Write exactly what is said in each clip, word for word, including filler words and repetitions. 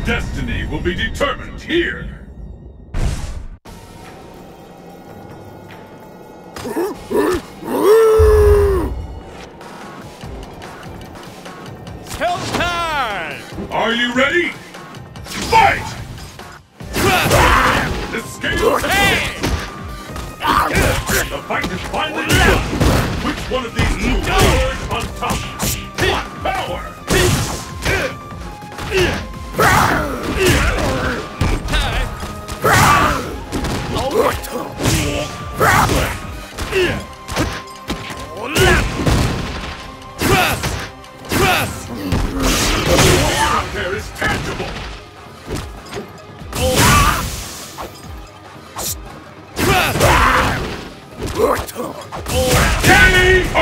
destiny will be determined here! Showtime! Are you ready? Fight! The scales have tipped! The fight is finally done! Which one of these two is on top? What power? There is tangible! K O!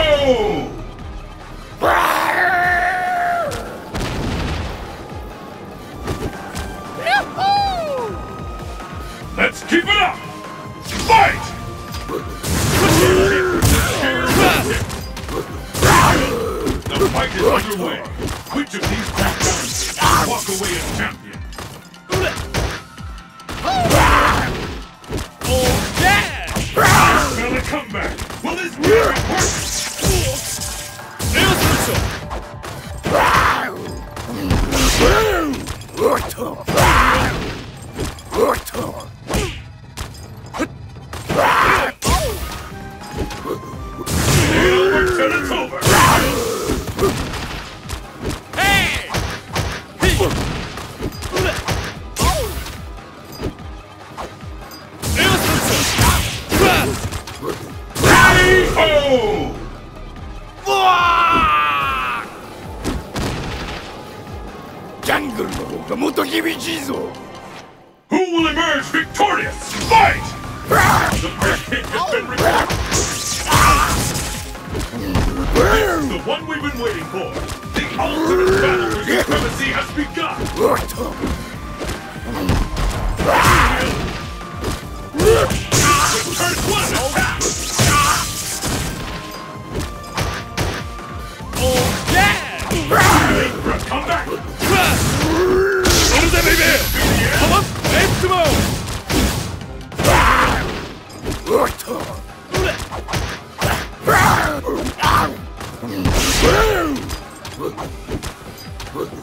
Let's keep it up! Fight! The fight is underway. Which of these backgrounds will walk away as champion? Oh yeah! Smell a comeback! Will this be important? It's over! Hey! Who will emerge victorious? Fight! The first hit has been recorded! It's the one we've been waiting for! The ultimate battle for supremacy has begun! Turn one attack! Oh yeah! Wait for a comeback! Come on, let's go! What?